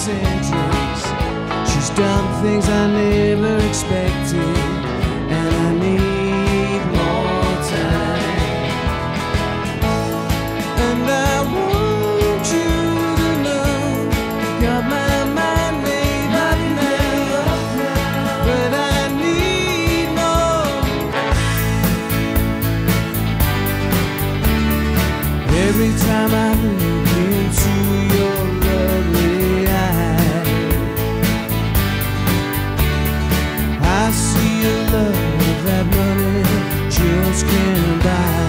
eccentrics. She's done things I never expected, and I need more time. And I want you to know you got my mind made up now, but I need more. Every time I look into your lovely eyes, I see a love that money just can't buy.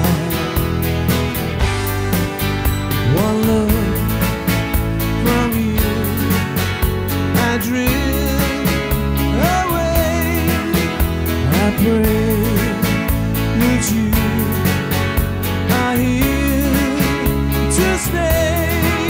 One look from you, I drift away. I pray that you are here to stay.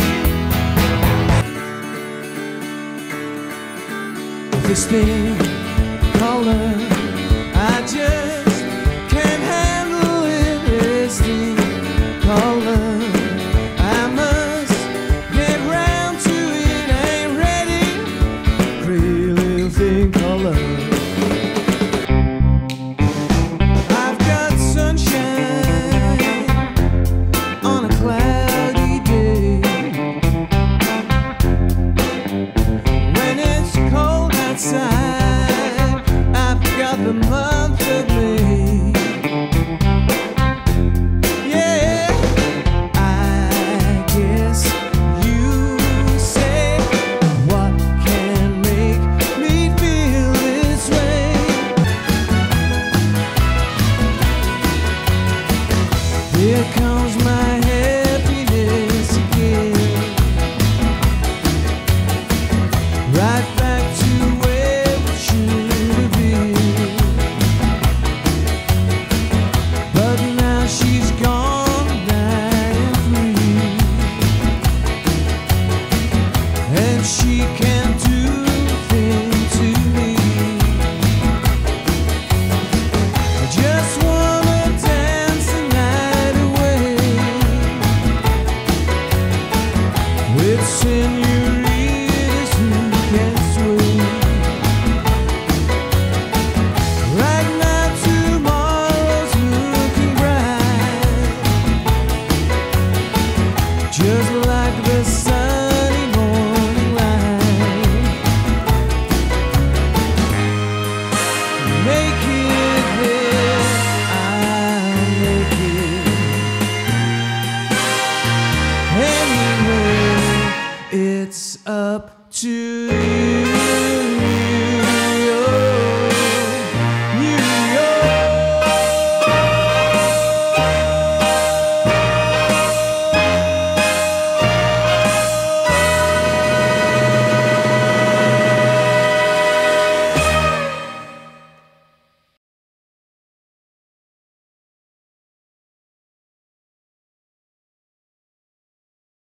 This thing called love, I just can't handle it. This thing called love, I must get round to it. I ain't ready. Pretty little thing called love. I've got sunshine on a cloudy day. When it's cold outside, I've got the month of May. Yeah, I guess you say, what can make me feel this way? Here comes